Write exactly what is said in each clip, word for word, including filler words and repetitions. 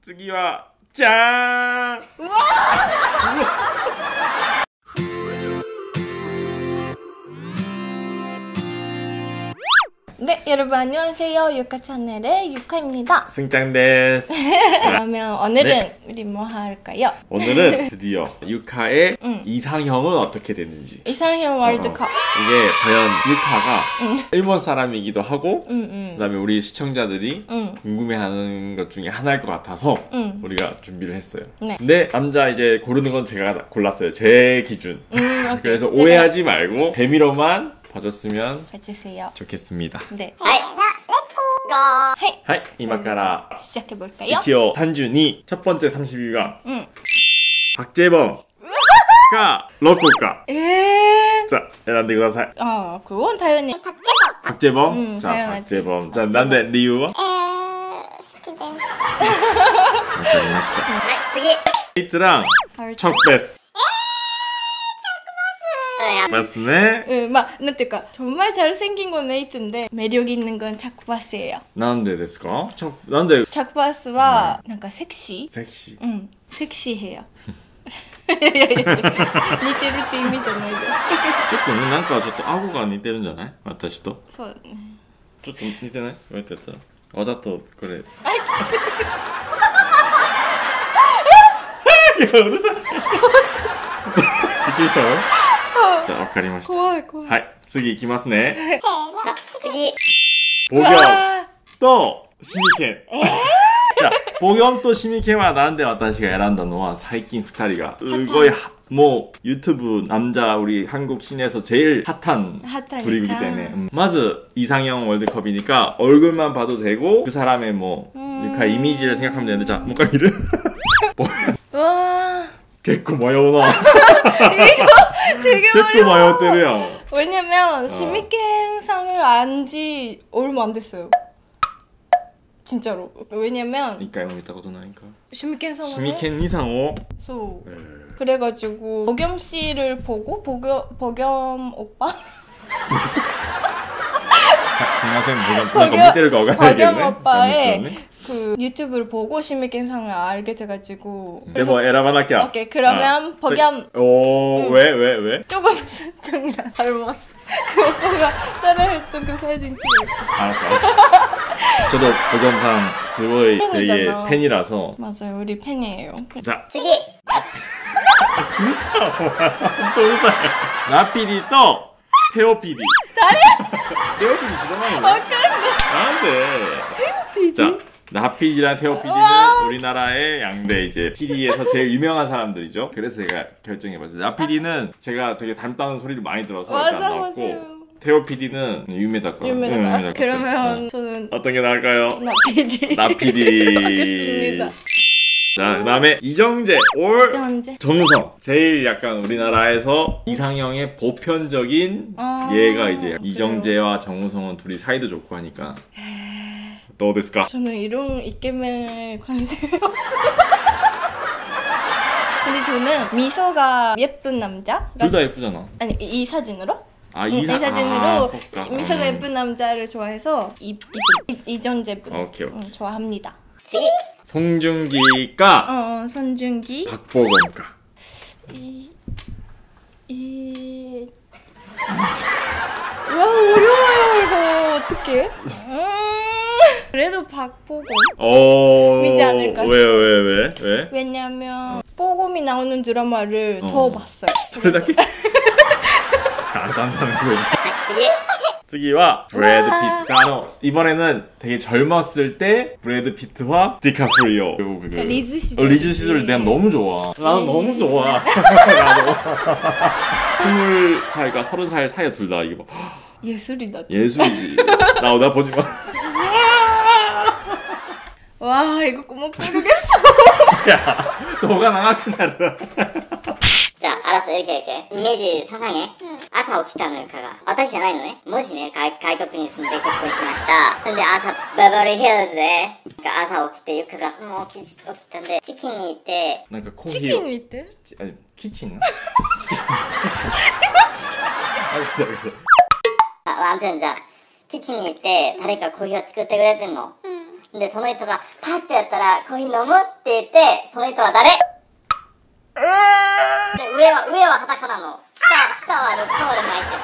次はじゃーん。うわ 네, 여러분 안녕하세요. 유카 채널의 유카입니다. 승장 데스. 그러면 오늘은 네. 우리 뭐 할까요? 오늘은 드디어 유카의 응. 이상형은 어떻게 됐는지. 이상형 월드컵. 어, 이게 과연 유카가 응. 일본 사람이기도 하고 응, 응. 그다음에 우리 시청자들이 응. 궁금해하는 것 중에 하나일 것 같아서 응. 우리가 준비를 했어요. 네. 근데 남자 이제 고르는 건 제가 골랐어요. 제 기준. 음, 오케이. 그래서 오해하지 말고 재미로만 봐줬으면 해주세요. 좋겠습니다. 네. はい、렛츠고! 헤이. はい、今から 시작해볼까요? 이치오 단준이 첫 번째 삼십이 강 응. 박재범가 로코가 에 자, 選んでください. 아, 그건 당연히 박재범? 음, 자, 당연하지. 박재범. 자, 난데 이유와? えー、好きです。 わかりました. はい、次。 에이트랑 척베스. 맞네. 응, 막, なんていうか 정말 잘생긴 건 에이트인데 매력 있는 건 차쿠바스예요. なんでですか? 척, なんで 차쿠바스와 뭔가 섹시. 섹시. 응, 섹시해요. 似てるって意味じゃないよ。 ちょっとね、なんかちょっと顎が似てるんじゃない?私と。 そうね。 ちょっと似てない?こうやってやったら。わざとこれ。いや、うるさい。びっくりしたの?じゃあ、わかりました。 怖い怖い。 はい、次行きますね。 次。 ボギョンとシミケン。じゃあ、ボギョンとシミケンはなんで私が選んだのは最近ふたりがすごいもう유튜브 남자 우리 한국 시내에서 제일 핫한 둘이기 때문에 음. 마즈 이상형 월드컵이니까 얼굴만 봐도 되고 그 사람의 뭐 음. 유카 이미지를 생각하면 되는데 자, 뭔가를 와. 개코 마요나. 이거 되게 개코 어려워. 마요때려요. 왜냐면 어. 시미켄상을 안지 얼마 안 됐어요. 진짜로. 왜냐면 이까요見たことないか. 시미켄상을 시미켄 이상호. 소. 그래가지고 보겸 씨를 보고 보겸 보겸 오빠. すみません、僕なんか見てるかわからないけどね. 보겸 오빠의 그 유튜브를 보고 시미켄상을 알게 돼가지고. 네, 뭐選ばなきゃ. 오케이, 그러면 아, 보겸. 저, 오, 응. 왜, 왜, 왜? 조금 설정이랑 닮았어. 그 오빠가 따라했던 그 사진 찍을. 알았어, 알았어. 저도 보겸상 すごい 되게 팬이잖아. 팬이라서. 맞아요, 우리 팬이에요. 자, 次。 또 웃어요. 나피디 또 태오피디. 태오피디 싫어하는 거야? 나한테. 태오피디? 자, 나피디랑 태오피디는 우와. 우리나라의 양대 이제 피디에서 제일 유명한 사람들이죠. 그래서 제가 결정해봤어요. 나피디는 제가 되게 닮다는 소리를 많이 들어서 맞아, 일단 나왔고 맞아요. 태오 피디는 유메다카. 유메다카. 그러면 저는 어떤 게 나을까요? 나피디. 나피디. 하겠습니다. 자, 그다음에 이정재 올 이정재. 정우성. 제일 약간 우리나라에서 이상형의 보편적인 아, 얘가 이제 그래요? 이정재와 정우성은 둘이 사이도 좋고 하니까. どうですか? 저는 이런 이케멘에 관심이 없어요. 근데 저는 미소가 예쁜 남자? 둘 다 예쁘잖아. 아니 이 사진으로? 아, 응, 이, 이 사... 사진으로 아, 속가. 미소가 음. 예쁜 남자를 좋아해서 이, 이, 이, 이정재 분 오케이, 오케이. 응, 좋아합니다. 次。 송중기가 어, 어 선준기. 박보검가. 이... 이... 와 어려워요 이거 어떡해? 음... 그래도 박보검. 어. 미지 않을까? 왜, 왜, 왜? 왜? 왜냐면 뽀곰이 나오는 드라마를 어. 더 봤어요. 소리다게? 간단하는 거지. はい、次。 次와 브래드 피트. 아, 이번에는 되게 젊었을 때 브래드 피트와 디카프리오. 그리고 그 그러니까 리즈 시절. 어, 리즈 시절 내가 너무 좋아. 나는 너무 좋아. 나도. 스물 살과 서른 살 사이에 둘 다 이게 막 예술이다. 예술이지. 나, 나 보지 마. 와 이거 꼭 모르겠어. 야, 너가 나가크나라. 자, 알았어. 이렇게 이렇게. 이미지 상상해.朝起きたのゆかが。私じゃないのね。もしね、外外国に住んで結婚しました。んで、朝、ベバリーヒルズで、朝起きてゆかが、もう起き起きたんで、チキンに行って、 なんかコーヒー 치킨 이때? 아니 키친? 키친 아, あ、あんちゃんじゃあ、キッチンに行って、誰かコーヒーを作ってくれてんの。 でその人がパッてやったらコーヒー飲むって言ってその人は誰？で上は上は裸なの。下下はロックホールに入って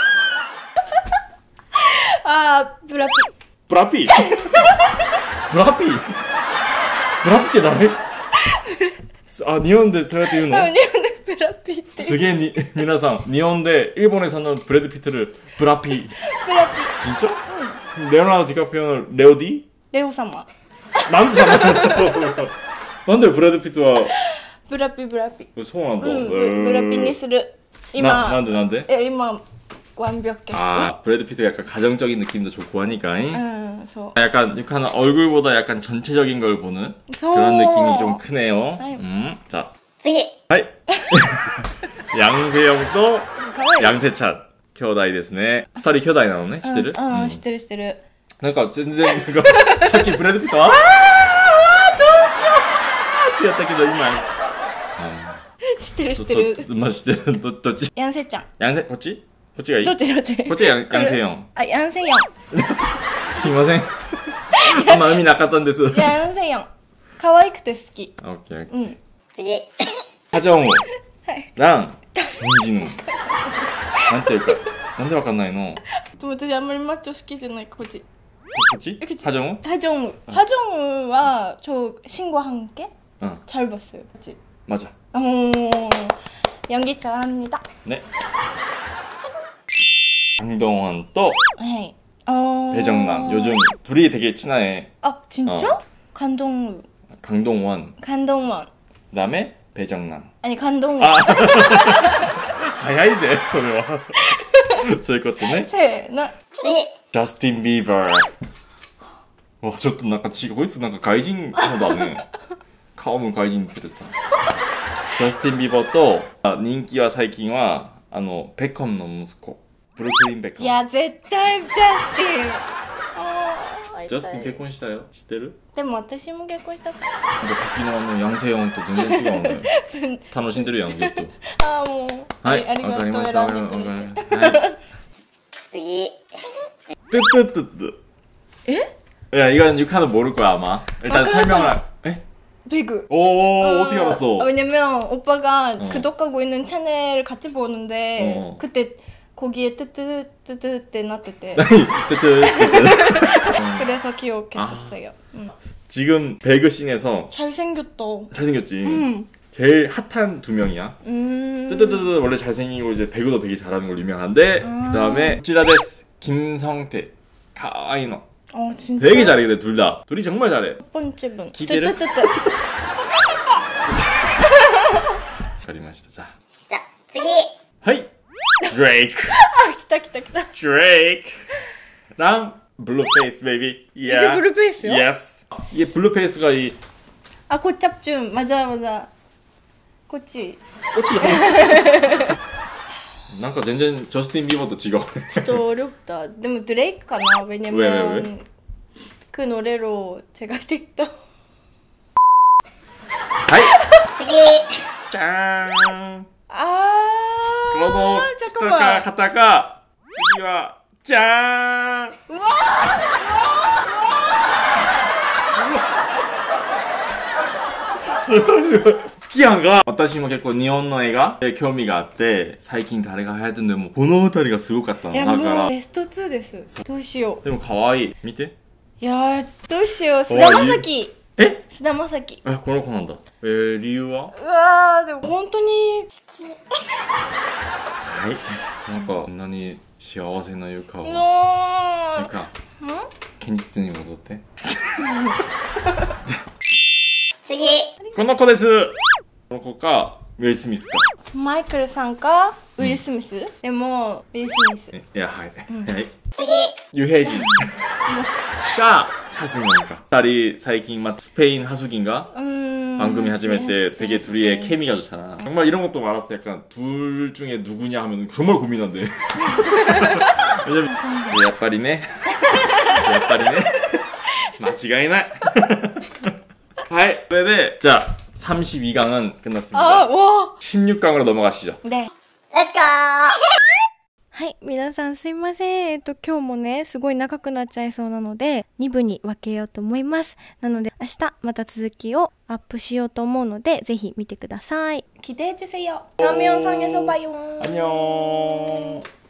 た。 あーブラピ。 ブラピブラピブラピって誰？あ、日本でそうやって言うの？ あ、日本でブラピって。 すげえに皆さん日本で일본에서는ブレッドピット를ブラピ。 ブラピ。 진짜？レオナルド・ディカプリオのレオディ？ レオ様。 なんで様なんでブラッドピットはブラピブラピ。 そうなんだ。 うん、ブブラピにする。今ななんでなんで？ え今완벽했어. 아, 브래드 피트가 약간 가정적인 느낌도 좋고 하니까. 응, 소. 약간 약간 얼굴보다 약간 전체적인 걸 보는 그런 느낌이 좀 크네요. 음, 자. 次。 はい。양세형 또 양세찬兄弟ですね。二人兄弟なのね。知ってる？ うん、知ってる知ってる。 なんか全然なんかさっきブラッドピットはあーどうしようってやったけど今。 知ってる知ってる。 まあ知ってる。どどっち？ ヤンセちゃん。 ヤンセこっち？こっちがいい？ どっちどっち？ こっちがヤンセヨン。 あ、ヤンセヨン。 すいません。あんま意味なかったんです。 ヤンセヨン。可愛くて好き。 オッケー。 うん。 次。 하정우 はい。 랑 정진우 なんていうかなんでわかんないの？ でも私あんまりマッチョ好きじゃないこっち。 こっち？하정우? 하정우. 하정우와 저 신과 함께 응. 잘 봤어요. 그치? 맞아. 어, 연기 잘합니다. 네. 강동원 또 네. 어... 배정남 요즘 둘이 되게 친해. 아 진짜? 어. 강동우. 강동원. 강동원. 그다음에 배정남. 아니 강동원. 아. 早いぜそれは。そういうことね。 せーの。 ジャスティン・ビーバー。わ、ちょっとなんか違う。こいつなんか外人のだね。顔も外人ってさ。ジャスティン・ビーバーと人気は最近はあのベコンの息子ブルックリン・ベコン。 いや絶対ジャスティン。あージャスティン結婚したよ。知ってる？ でも私も結婚したかなんかさっきのあのヤンセヨンと全然違うのよ。楽しんでるやんずっと。 ら。あーもう。 はい、 ありがとうわかりました。 選んでくれて。 はい。 次。 뜨뜨뜨뜨. 에? 야, 이건 육하는 모를 거야 아마. 일단 아, 설명을. 할... 에? 배그. 오, 어, 어떻게 알았어? 아, 왜냐면 오빠가 어. 구독하고 있는 채널을 같이 보는데 어. 그때 거기에 뜨뜨뜨뜨 때 나뜨때. 뜨뜨뜨뜨. 그래서 기억했었어요. 아. 응. 지금 배그 씬에서 잘생겼다. 잘생겼지. 응. 제일 핫한 두 명이야. 음. 뜨뜨뜨뜨 원래 잘생기고 이제 배구도 되게 잘하는 걸로 유명한데 음. 그다음에 치라데스 김성태 카와이노. 어 진짜. 되게 잘해 근데 둘 다. 둘이 정말 잘해. 첫 번째 분. 기대를? 뜨뜨뜨뜨. わかりました。じゃあ。 じゃあ、次。 はい。Drake. 아 기다 기다 기다. Drake. 랑 블루페이스 베이비. 이게 블루페이스요? Yes. 이게 블루페이스가 이 아 고짭줌 맞아 맞아. 꼬치. 꽃이 뭔가全然 저스틴 비버도違う. 진짜 어렵다. 근데 드레이크かな? 왜냐면 왜, 왜, 왜? 그 노래로 제가 틱톡. 하이. 次. 짠. 아. 그러고 잠깐만. 갔다가次は 짠. 우와. 好きやんが私も結構日本の映画で興味があって最近誰が流行ってんでもこの二人がすごかったのいやだからもうベストツーですどうしようでも可愛い見ていやーどうしよう菅田将暉え菅田将暉えこの子なんだえー、理由はうわーでも本当にはいなんかこんなに幸せないう顔うなんわかーん現実に戻って次。 この子ですこの子かウィル・スミスかマイケルさんかウィル・スミス、でもウィル・スミスえいやはい、はい次。 ユヘイジンかチャスミンか二人最近막 스페인 하수기인가 음... 방금이 하지메때 되게 둘이 케미가 좋잖아. 정말 이런 것도 많았어. 약간 둘 중에 누구냐 하면 정말 고민한데. 왜냐면 야빠리네. 야빠리네. 마치가이나. 하이. 네네. 자, 삼십이 강은 끝났습니다. 아, 와. 십육 강으로 넘어가시죠. 네. 렛츠고! はい、皆さんすいません。えっと、今日もね、すごい長くなっちゃいそうなので、に部に分けようと思います。なので、明日また続きをアップしようと思うので、ぜひ見てください。기대해주세요。다음영상에서봐요。 안녕。